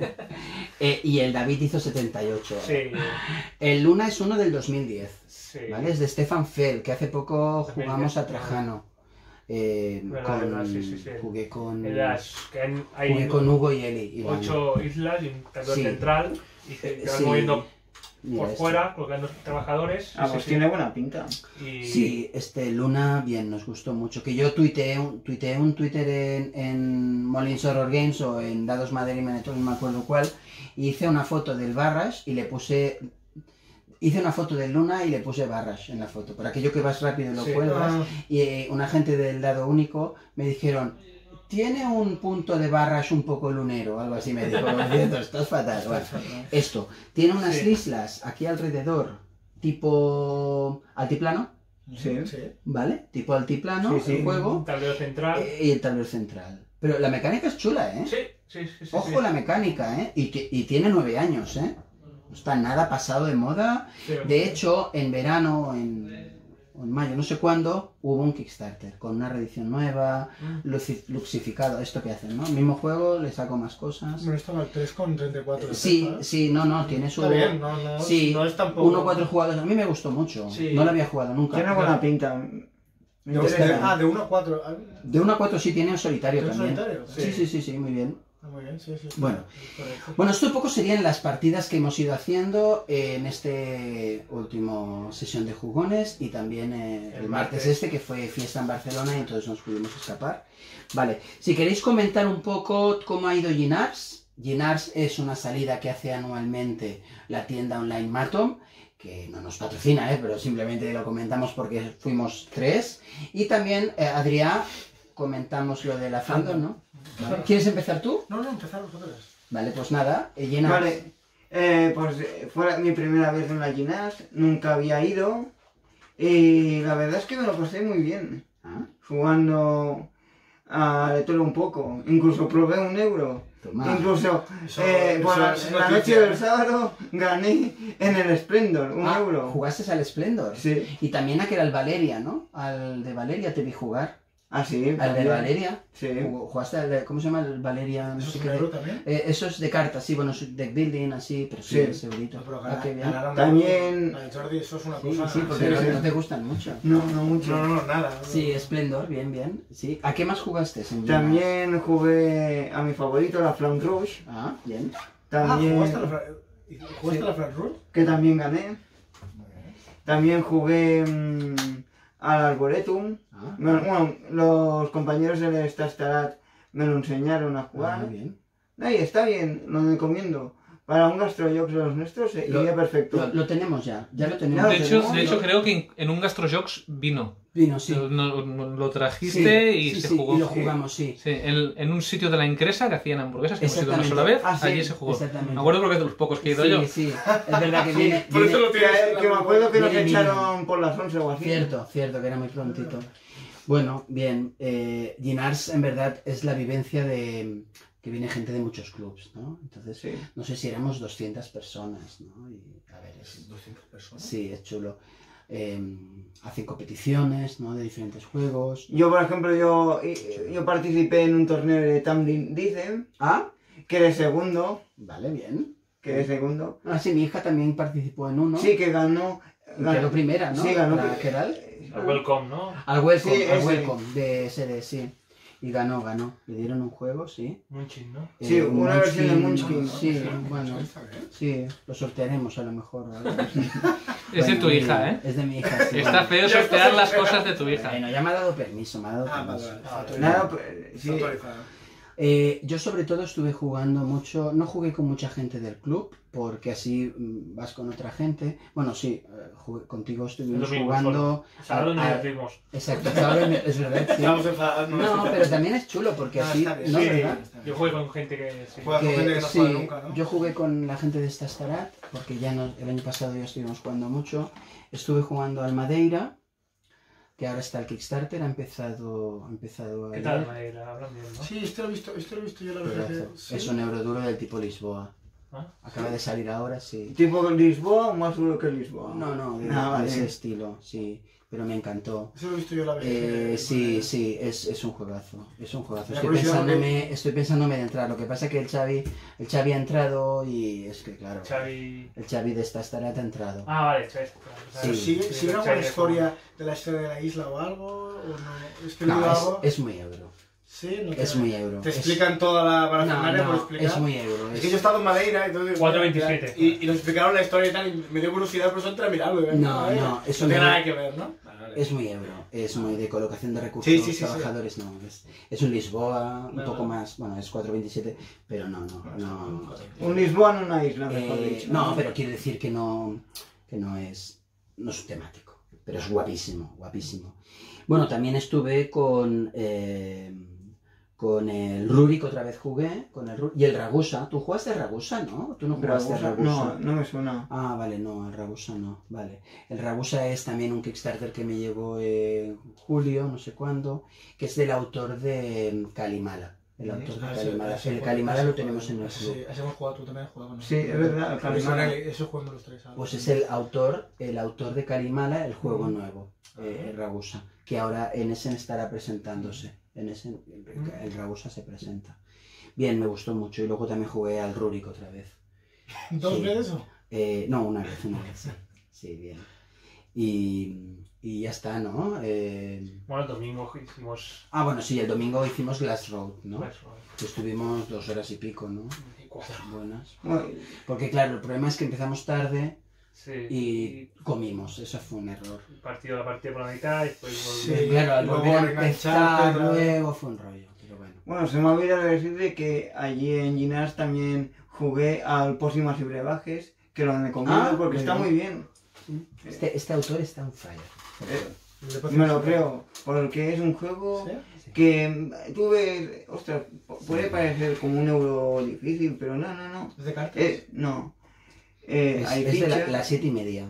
y el David hizo 78. Sí, El Luna es uno del 2010, sí. ¿vale? Es de Stefan Feld, que hace poco También jugamos de- a Trajano. Verdad, verdad, sí. Jugué con Hay Hugo y Eli. y 8 islas y un cantón Sí. central y se van sí. moviendo Mira por este. fuera, colgando trabajadores. Ah, pues tiene buena pinta. Y... Sí, Luna, bien, nos gustó mucho. Que yo tuiteé un Twitter en Molins Horror Games o en Dados Madera y Manetón, no me acuerdo cuál, y hice una foto del Barrash y le puse... Hice una foto del Luna y le puse Barrash en la foto. Por aquello que vas rápido y lo cuelgas. Y una gente del Dado Único me dijeron... Tiene un punto de Barrash un poco lunero, algo así me dijo. Lo siento, estás fatal. Bueno, esto, tiene unas islas aquí alrededor, tipo altiplano, Sí. ¿vale? Tipo altiplano, el juego, Un tablero central. y el tablero central. Pero la mecánica es chula, ¿eh? Sí. Ojo la mecánica, ¿eh? Y tiene 9 años, ¿eh? No está nada pasado de moda. Sí. De hecho, en verano, o en mayo, no sé cuándo, hubo un Kickstarter con una reedición nueva, luxificado, esto que hacen, ¿no? El mismo juego, le saco más cosas. Bueno, esto va al 3,34. Sí, no, tiene su... Está bien, no, Sí, no es tampoco... 1-4 jugadores, a mí me gustó mucho, Sí. no lo había jugado nunca. Tiene buena pinta. De 1 a 4. De 1 a 4 sí tiene en solitario ¿Tiene también. solitario? Sí, muy bien. Muy bien, sí. Bueno. Correcto. Bueno, esto un poco serían las partidas que hemos ido haciendo en este último sesión de jugones y también el martes que fue fiesta en Barcelona y entonces nos pudimos escapar. Vale, si queréis comentar un poco cómo ha ido Ginars. Ginars es una salida que hace anualmente la tienda online Matom, que no nos patrocina, pero simplemente lo comentamos porque fuimos 3. Y también, Adrià, comentamos lo de la fandom, ¿no? ¿Vale? ¿Quieres empezar tú? No, empezar vosotros. Vale, pues nada, Ginars. Vale, pues fue mi primera vez en la Ginars, nunca había ido y la verdad es que me lo pasé muy bien. Jugando a todo un poco, incluso probé €1. Toma. Incluso la noche del sábado gané en el Splendor, €1. ¿Jugaste al Splendor? Sí. Y también aquel al Valeria, ¿no? Al de Valeria te vi jugar. Ah, sí. Al de Valeria. Sí. ¿Jugaste al de, cómo se llama el Valeria? No ¿Eso sé es qué. €1 también? Eso es de cartas, sí, bueno, es deck building, así, pero sí, es segurito. No, pero Qué bien. ganaron También- la de Jordi, eso es una Sí, cosa... sí, porque no te gustan mucho. No mucho. No, nada. Sí, Splendor, bien. Sí. ¿A qué más jugaste, señor? También jugué a mi favorito, la Flamme Rouge. Ah, bien. También, ¿Jugaste a la Flat Roll? que también gané. También jugué al Arboretum. Ah, Bueno, los compañeros de Stastarat me lo enseñaron a jugar. muy bien. Ahí está bien, lo recomiendo. Para un Gastrojocs de los nuestros iría perfecto. Lo tenemos ya lo tenemos. No, De hecho, creo que en un Gastrojocs vino. Vino, sí. Lo trajiste y se jugó. Y lo jugamos, sí. Sí, en un sitio de la Incresa que hacían hamburguesas, que hemos ido una Exactamente. sola vez, Ah, sí, allí se jugó. exactamente. Me acuerdo porque es de los pocos que he ido yo. Sí, es verdad que viene... Por eso lo tienes. Que me acuerdo que nos Viene, echaron por las 11 o así. Cierto, que era muy prontito. Bueno, bien, Ginars en verdad es la vivencia de que viene gente de muchos clubs, ¿no? Entonces, Sí. no sé si éramos 200 personas, ¿no? Y, a ver, 200 personas. sí, es chulo. Hacen competiciones, ¿no? De diferentes juegos. Yo, por ejemplo, yo participé en un torneo de Tumbling Dicen, Ah, quedé segundo. vale, bien. Ah, sí, mi hija también participó en uno. Sí, que ganó. Y quedó primera, ¿no? Sí, ganó. La Keral. El Welcome, ¿no? Al Welcome, Sí, al ese. Welcome de SD, sí. Y ganó. Le dieron un juego, sí. Munchkin, ¿no? Sí, Un una versión de Munchkin. Sí, bueno, sí, lo sortearemos a lo mejor. ¿vale? Es de tu hija, ¿eh? Es de mi hija, sí. Está feo sortear las cosas de tu hija. Bueno, ya me ha dado permiso, Vale. Nada, pues, sí. Yo sobre todo estuve jugando mucho, no jugué con mucha gente del club, porque así vas con otra gente. Bueno, sí, contigo estuvimos Es lo mismo, jugando... Sábado nos divertimos. Exacto, sábado es verdad, sí. Estamos enfadados. No, pero también es chulo, porque así... está bien, ¿no? sí, ¿Verdad? Yo jugué con gente que... Sí. Juega con gente que no sí, juega nunca, ¿no? yo jugué con la gente de Stastarat, porque ya el año pasado ya estuvimos jugando mucho. Estuve jugando al Madeira, que ahora está el Kickstarter, ha empezado ¿Qué a tal, ir. Madeira? Hablan bien, ¿no? Sí, esto lo he visto yo la verdad. Pedazo. Es un euroduro del tipo Lisboa. ¿Ah? Acaba de salir ahora, sí. ¿Tipo Lisboa o más duro que Lisboa? No, de vale. ese estilo, sí. Pero me encantó. Eso lo he visto yo la vez. Sí, es un juegazo. Es un juegazo. Me ha curiosidad Estoy pensándome de entrar. Lo que pasa es que el Xavi ha entrado y es que, claro, Xavi... el Xavi de Stastarat ha entrado. Ah, vale, Xavi. Pero Sí. ¿Sigue alguna historia de la historia de la isla o algo? ¿O no? Es que he leído No, algo. es muy euro. Sí, no Es muy euro. Te explican toda la parafernalia, No, por no, explicar. es muy euro. Es que yo he estado en Madeira y todo. 4,27. Y nos explicaron la historia y tal, y me dio curiosidad, por eso entré a mirarlo. No, eso eso no tiene no. nada que ver, ¿no? Es muy euro, es muy de colocación de recursos, Sí, sí, sí, trabajadores, no. Es un Lisboa, un No, poco no. más, bueno, es 4,27, pero no. Un Lisboa en una isla, mejor dicho. No, pero quiero decir que no es temático, pero es guapísimo, guapísimo. Bueno, también estuve con el Rurik, otra vez jugué, y el Ragusa. ¿Tú jugaste al Ragusa, no? ¿Tú no jugaste al Ragusa? No, no me suena. Ah, vale, no, el Ragusa no, vale. El Ragusa es también un Kickstarter que me llegó en julio, no sé cuándo, que es del autor de Kalimala. El autor de Kalimala. El Kalimala lo tenemos en el club. Sí, así hemos jugado, tú también has jugado con Sí, es verdad, el Kalimala. Eso jugamos los tres. Pues es el autor de Kalimala, el juego nuevo, el Ragusa, que ahora en Essen estará presentándose. En Essen el Ragusa se presenta. Bien, me gustó mucho. Y luego también jugué al Rurik otra vez. ¿Dos veces o? No, una vez, sí. Sí, bien. Y ya está, ¿no? Bueno, el domingo hicimos... Ah, bueno, sí, el domingo hicimos Glass Road, ¿no? Glass Road. Que estuvimos 2 horas y pico, ¿no? Y 4. Buenas. Bueno, Porque claro, el problema es que empezamos tarde Sí. y comimos. Eso fue un error. La partida por la mitad y después Sí. volver. Claro, al luego volver a reengancharte, empezar, claro. luego fue un rollo, pero bueno. bueno, se me ha olvidado decirte que allí en Ginás también jugué al Pócimas y Brebajes, que lo recomiendo porque muy está bien. muy bien. Este autor está on fire. Me lo creo, porque es un juego ¿Sí? que tú ves, ostras, puede parecer como un euro difícil, pero no. ¿Es de cartas? No. Es Hay de fichas las 7:30.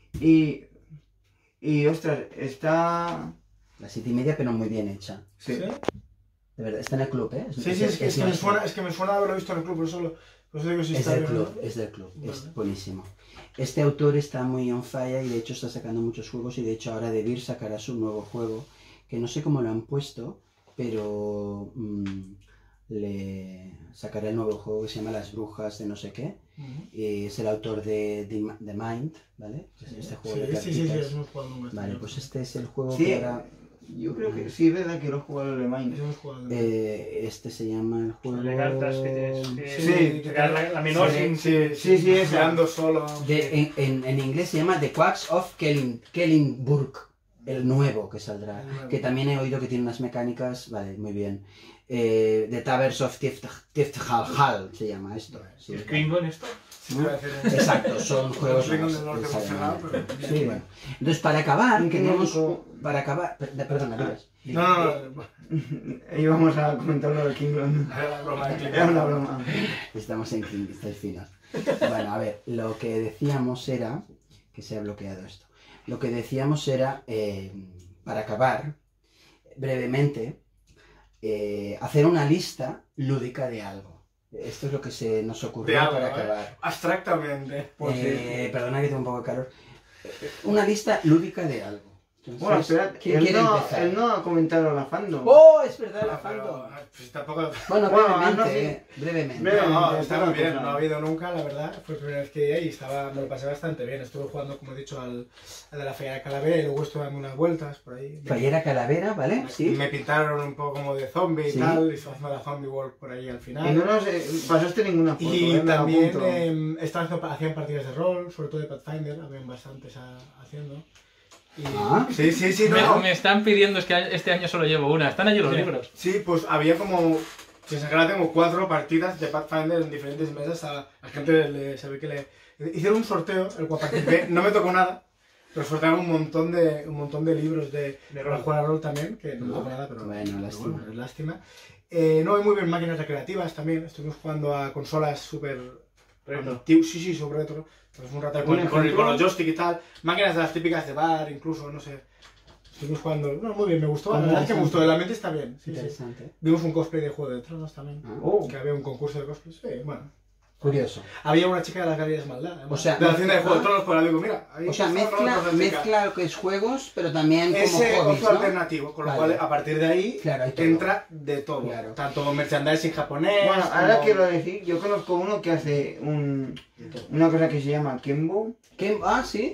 y ostras, está... Las 7:30, pero muy bien hecha. Sí. De verdad, está en el club, ¿eh? Sí, es que me suena haberlo visto en el club, por eso digo si Es está del bien, club, ¿no? es del club, es Vale. buenísimo. Este autor está muy on fire y de hecho está sacando muchos juegos y de hecho ahora Devir sacará su nuevo juego, que no sé cómo lo han puesto, pero le sacará el nuevo juego que se llama Las Brujas de no sé qué. Y es el autor de The Mind, ¿vale? Este juego de Sí, cartitas. hemos jugado nunca. Vale, pues este es el juego Sí, que ahora... yo creo que sí, es verdad que lo he jugado en Alemania. Eso hemos jugado. Este se llama el juego... De cartas que tienes que Sí, sacar la menor sí, sin... Sí, es Quedando solo. En inglés se llama The Quacks of Kellingburg, el nuevo que saldrá, El nuevo. que también he oído que tiene unas mecánicas, vale, muy bien. The Taverns of Tifthal se llama esto. Sí, ¿Es Klingon esto? exacto, son juegos Klingon más, del norte es evolucionado, alemán. pero- Sí, bueno. Entonces, para acabar, Un tenemos... genérico. Para acabar... Perdona, digas. No. Íbamos a comentarlo del Kingdom. Era la broma de Era una broma. Estamos en King, estáis finos. Bueno, a ver, lo que decíamos era... Que se ha bloqueado esto. Lo que decíamos era, para acabar, brevemente, hacer una lista lúdica de algo. Esto es lo que se nos ocurrió De algo, para acabar. Abstractamente. Perdona que tengo un poco de calor. Una lista lúdica de algo. Entonces, Bueno, espera, ¿quién quiere empezar? él no ha comentado la fandom. ¡Oh, es verdad, la Pero, fandom! pues tampoco... Bueno, Bueno, brevemente, no, brevemente. Breve. No, está muy bien, cosa. no ha habido nunca, la verdad. Fue la primera vez que iba y me lo pasé bastante bien. Estuve jugando, como he dicho, al de la Feria de Calavera y luego estuve dando unas vueltas por ahí. Fallera Calavera, ¿vale? Sí. Me pintaron un poco como de zombie Sí. y tal, y estuve haciendo la Zombie World por ahí al Y final. no nos pasaste ninguna foto. Y me la también apunto. hacían partidas de rol, sobre todo de Pathfinder, habían bastantes haciendo. Y... Ah. Sí, Me están pidiendo, es que este año solo llevo una. Están allí los Sí. libros. Sí, pues había como, sin exagerar, como 4 partidas de Pathfinder en diferentes mesas. A la gente se ve que le hicieron un sorteo, el cual participé, no me tocó nada, pero sortearon un montón de libros de rol. jugar a rol también, que no me tocó nada, pero Bueno, lástima. bueno, es lástima. No, hay muy bien máquinas recreativas también, estuvimos jugando a consolas súper Retro. antiguas, sí, súper retro. Pues un rato con los joystick y tal, máquinas de las típicas de bar, incluso, no sé. Estuvimos jugando, no, muy bien, me gustó, la verdad es que me gustó, el ambiente está bien. Sí. Interesante. Vimos un cosplay de Juego de Tronos también, Ah. que había un concurso de cosplay, sí, bueno. Curioso. Había una chica de las Galerías Maldad, además, O sea, de la tienda de Juego de ah. Tronos, por ahí digo, mira, ahí O sea, está otra chica. mezcla lo que es juegos, pero también como Ese hobbies, otro ¿no? alternativo, con lo Vale. cual a partir de ahí Claro, hay todo. entra de todo, Claro. tanto merchandising japonés, Bueno, ahora como- quiero decir, yo conozco uno que hace una cosa que se llama Kenbo. ¿Qué? Ah, sí.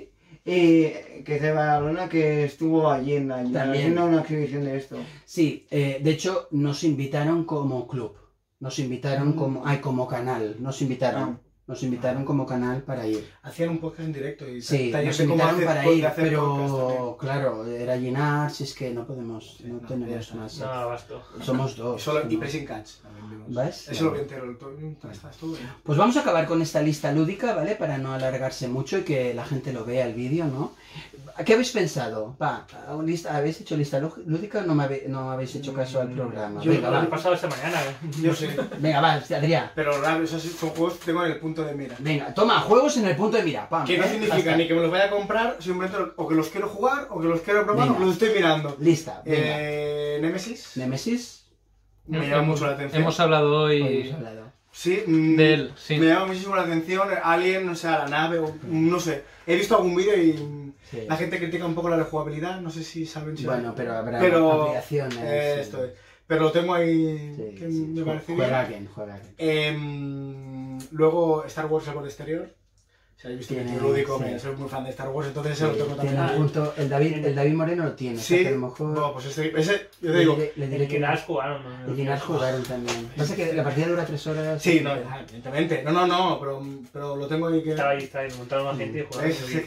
que es de Badalona, que estuvo allí También. haciendo una exhibición de esto. Sí, de hecho nos invitaron como club, nos invitaron como canal, nos invitaron como canal para ir. Hacían un podcast en directo y Sí, taller nos de cómo invitaron para ir, hacer podcast pero también. claro, era llenar, si es que no podemos, Sí, no no, tenemos ya más. No, abasto. Somos dos. Y ¿no? pressing catch también vimos. ¿Ves? Eso lo vi entero, está todo bien. Pues vamos a acabar con esta lista lúdica, ¿vale? Para no alargarse mucho y que la gente lo vea el vídeo, ¿no? ¿Qué habéis pensado? ¿Habéis hecho lista lúdica o no habéis hecho caso al programa? Yo Venga, lo he va. pasado esta mañana. Yo sé, Venga, va, Adrián. pero raro, esos son juegos que tengo en el punto de mira. Venga, toma, juegos en el punto de mira. Pam, Que no significa Basta. ni que me los vaya a comprar, simplemente o que los quiero jugar, o que los quiero probar, Venga. o que los estoy mirando. Lista, venga. Nemesis, Nemesis. me llama mucho la atención. Hemos hablado Hoy hoy hemos hablado. Sí, de él, sí. me llama muchísimo la atención. Alien, o sea, la nave, o, no sé. He visto algún vídeo y Sí. la gente critica un poco la rejugabilidad, no sé si saben si... Bueno, pero habrá Pero, ampliaciones. esto es. Pero lo tengo ahí Sí, que sí. me parece Juega bien. bien. Luego Star Wars el exterior. Si habéis visto que Tiene- soy lúdico, sí. soy muy fan de Star Wars, entonces ese lo tengo Tiene también. un punto, el David Moreno lo tiene. o sea Sí, que a lo mejor no, pues ese, yo te digo, le diré El que que las jugaron. el Dinar jugaron también. Pasa que la partida dura 3 horas. sí, no, evidentemente, no, pero lo tengo ahí que... Estaba ahí, montaron más gente y jugaron.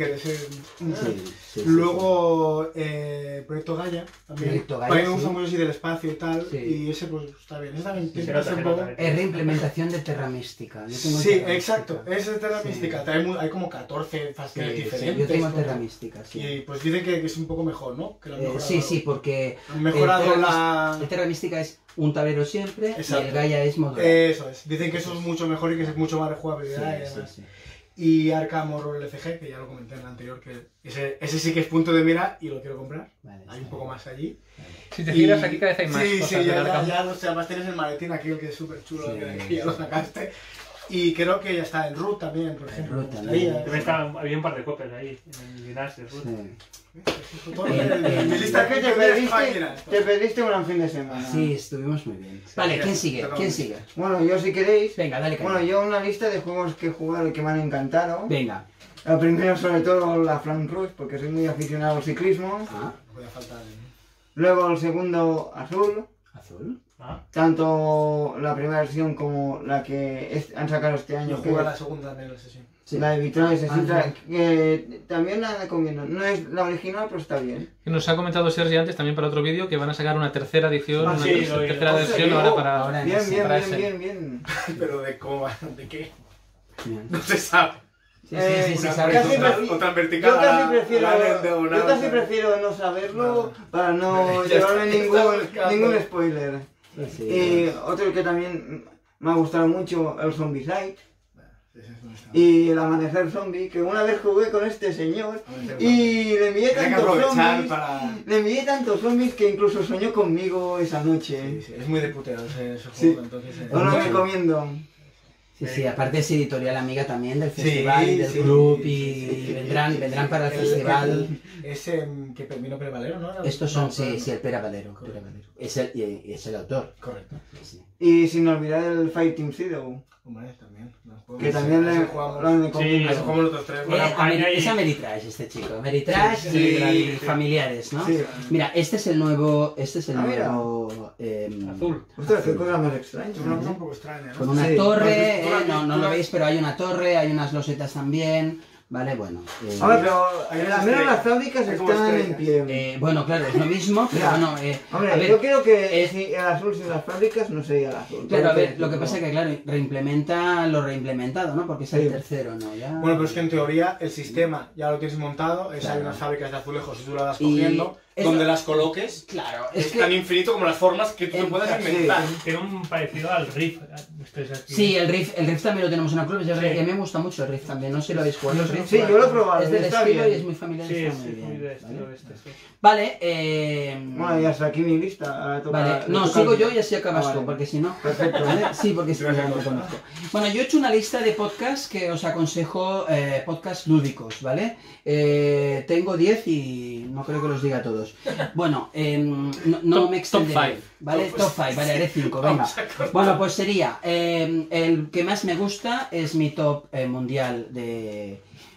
Sí. Luego, Proyecto Gaia, también. Proyecto Gaia, Para mí me gusta sí. mucho así del espacio y tal, Sí. y ese pues está bien. Ese también tiene Se que nota, ser se un poco... nota. Es reimplementación de Terra Mística. Yo tengo Sí, Terra exacto, Mística. ese es Terra Sí. Mística. Hay como 14 fases Sí, diferentes. yo tengo ¿no? Terra Mística, sí. Y pues dicen que es un poco mejor, ¿no? Que lo han mejorado. Sí, porque Han mejorado el Terra la... el Terra Mística es un tablero siempre Exacto. y el Gaia es modular. Eso es. Dicen que eso es mucho mejor y que es mucho más de jugabilidad y Sí, demás. sí. Y Arkham Horror LCG, que ya lo comenté en el anterior, que ese sí que es punto de mira y lo quiero comprar. Vale, Hay un está poco bien. más allí. Si te fijas, aquí cada vez hay más Sí, cosas sí, del ya, Arkham. ya, o sea, además tienes el maletín aquí, el que es súper chulo, Sí, que ya lo sí. sacaste. Y creo que ya está el Root también, por ejemplo. Root me también. gustaría. Había un par de copias ahí, en el Dinar de Ruth. Sí. Todo en mi lista ¿Qué de te páginas. perdiste un gran fin de semana? Sí, estuvimos muy bien. Vale, ¿quién sigue? Toca ¿Quién uno. sigue? Bueno, yo si queréis... Venga, dale caña. Bueno, yo una lista de juegos que he jugado y que me han encantado. Venga. El primero sobre todo la Flam Rouge, porque soy muy aficionado al ciclismo. Ah, No podía faltar. Luego el segundo Azul. azul. Ah, Tanto la primera versión como la que han sacado este Yo año. jugué que a la segunda también, no sé si. Sí. La de Vitrones, Ah, etcétera, que también la recomiendo. No es la original, pero está bien. Que nos ha comentado Sergi antes también para otro vídeo que van a sacar una tercera edición, Ah, una sí, lo vi. tercera Oh, versión sí, ahora oh, para... ahora en Bien, ese, bien, para bien, ese. bien, bien. Pero de cómo va, de qué. Bien. No se sabe. Sí, sí, Una sabes. casi Otra, prefi- otra vertical. Yo casi prefiero, yo yo casi prefiero no saberlo para no Ya llevarme está, ningún, está buscando. ningún spoiler. Sí, sí. Y otro que también me ha gustado mucho, el Zombicide y el Amanecer Zombie, que una vez jugué con este señor y le envié Hay que tantos aprovechar zombies, para... le envié tantos zombies que incluso soñó conmigo esa noche. Sí, sí, es muy de puteo ese Sí. juego, entonces... Os lo recomiendo. Sí, sí, aparte es editorial amiga también del Sí, festival y del sí, club sí, y sí, sí. vendrán para el festival. Ese que vino Pere Valero, ¿no? Estos son, No, sí, pero- sí, el Pere Valero. Pere Valero. Y es el autor. Correcto. Sí. Y sin olvidar el Fighting Zero, Hombre, también. que también Ese lo jugamos. han Sí, recomiendo. Ese jugamos los otros tres. Bueno, Es Ameritrash este chico. Ameritrash Sí, y sí, sí. familiares, ¿no? Sí. Mira, este es el nuevo. Mira. azul. Ostras, qué cosa más extraña. Es una cosa un poco extraña, Con ¿no? una Sí. torre, Pues, no lo veis, pero hay una torre, hay unas losetas también. Vale, bueno. Hombre, pero Hay al unas menos las estrellas. fábricas Hay como están en estrellas. pie. Bueno, claro, es lo mismo, pero Ya. bueno. Hombre, a ver, yo creo que es- si el azul sin las fábricas no sería el azul. Claro, a ver, lo que pasa es que, claro, reimplementa lo reimplementado, ¿no? Porque es el Sí. tercero, ¿no? Ya... Bueno, pero es que en teoría el sistema ya lo tienes montado, hay Claro. unas fábricas de azulejos y tú las vas Y cogiendo, eso- donde las coloques Claro, es, es que... tan infinito como las formas que tú te puedas Sí. inventar. Tiene un parecido al Riff. Este es aquí. Sí, el Riff también lo tenemos en el club, y a Sí. mí me gusta mucho el Riff también, no sé si lo habéis jugado. el Riff. Sí, yo lo he probado. Es del está estilo bien. y es muy familiar, Sí, está es muy bien. muy de estilo ¿vale? este, sí. Vale, Bueno, y hasta aquí mi lista. Ahora toca- Vale, le no, toca sigo al- yo y así acabas Ah, tú, vale. porque si no... Perfecto. ¿Vale? Sí, porque si no Gracias, lo Rosa. conozco. Bueno, yo he hecho una lista de podcasts que os aconsejo, podcasts lúdicos, ¿vale? Tengo 10 y no creo que los diga todos. Bueno, no Top- me extenderé, top five. ¿vale? Top 5, vale, haré 5, venga. Bueno, pues sería, el que más me gusta es mi top mundial de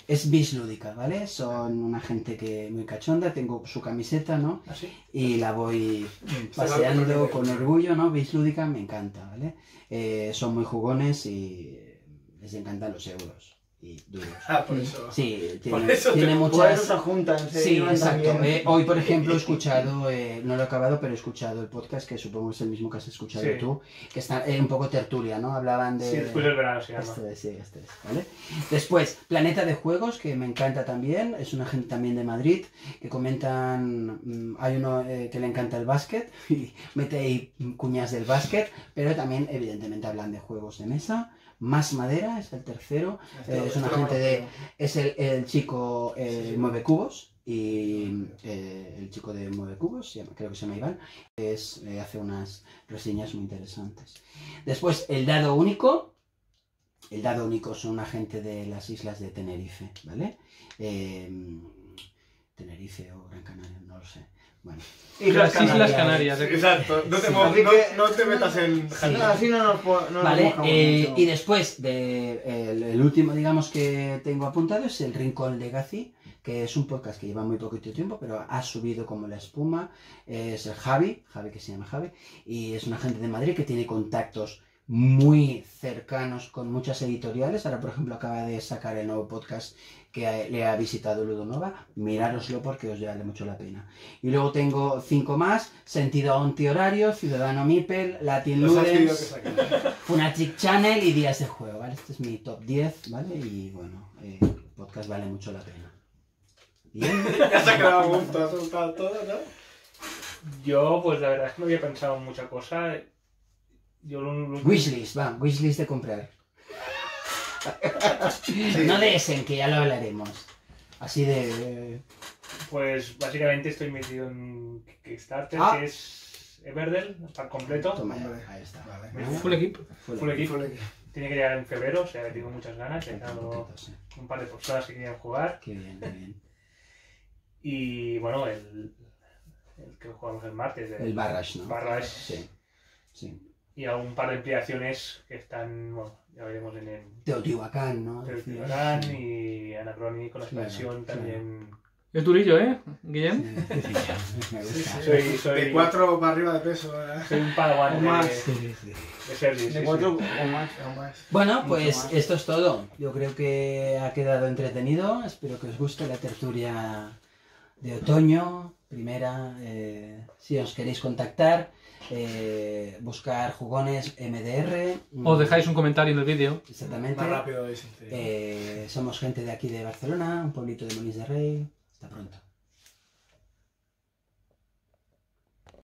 Es Bislúdica, ¿vale? Son una gente que muy cachonda, tengo su camiseta, ¿no? ¿Ah, sí? Y la voy paseando con orgullo, ¿no? Bislúdica me encanta, ¿vale? Son muy jugones y les encantan los euros. Y duros. Ah, por eso. Sí, Por eso tiene Por muchas... eso se juntan, se Sí, llevan exacto. también. Hoy, por ejemplo, he escuchado, no lo he acabado, pero he escuchado el podcast, que supongo es el mismo que has escuchado Sí. tú, que está un poco tertulia, ¿no? Hablaban de... Sí, después del verano se llama. Este es, ¿vale? Después, Planeta de Juegos, que me encanta también, es una gente también de Madrid, que comentan, hay uno que le encanta el básquet, y mete ahí cuñas del básquet, pero también evidentemente hablan de juegos de mesa. Más Madera es el tercero, es una gente de... Es el chico Mueve Cubos, y el chico de Mueve Cubos, creo que se llama Iván, hace unas reseñas muy interesantes. Después, El Dado Único. El Dado Único son una gente de las islas de Tenerife, ¿vale? Tenerife o Gran Canaria, no lo sé. Bueno. Las Islas Canarias. Exacto, no te, Sí. no te metas en... Sí. No, así no nos Vale, mojamos mucho. y después el último, digamos, que tengo apuntado es el Rincón Legacy, que es un podcast que lleva muy poquito tiempo, pero ha subido como la espuma. Es el Javi, que se llama Javi, y es una gente de Madrid que tiene contactos muy cercanos con muchas editoriales. Ahora, por ejemplo, acaba de sacar el nuevo podcast que le ha visitado Ludonova. Mirároslo porque os vale mucho la pena. Y luego tengo 5 más: Sentido Antihorario, Ciudadano Mipel, Latin Los has querido que Ludens, saque. Funatic Channel y Días de Juego, ¿vale? Este es mi top 10, ¿vale? Y bueno, el podcast vale mucho la pena. Bien. Ya se ha quedado a gusto, ha soltado todo, ¿no? Yo, pues la verdad es que no había pensado en mucha cosa. Yo Wishlist, va, wishlist de comprar. No de Essen, que ya lo hablaremos. Así de... Pues básicamente estoy metido en Kickstarter, Ah. que es Everdell, para completo. Toma ya, Hombre. ahí está. Vale. Full equip. Full equipo. Tiene que llegar en febrero, o sea, que tengo muchas ganas. He dado Contentos, sí. un par de personas que querían jugar. Qué bien, qué bien. Y bueno, el que jugamos el martes. El Barrage, ¿no? Barrage. Sí, sí. Y algún par de ampliaciones que están, bueno, ya veremos en el Teotihuacán, ¿no? Teotihuacán y Anacrónico, la Claro, expansión también. Es durillo, ¿eh, Guillem? Me gusta. Soy De 4 para arriba de peso. ¿verdad? soy un padawan O más. de Sergi. De 4 o más. Bueno, Mucho pues más. esto es todo. Yo creo que ha quedado entretenido. Espero que os guste la tertulia de otoño, primera. Si os queréis contactar, buscar jugones MDR. O dejáis un comentario en el vídeo. Exactamente. Más rápido es. Somos gente de aquí de Barcelona, un pueblito de Molins de Rey. Hasta pronto.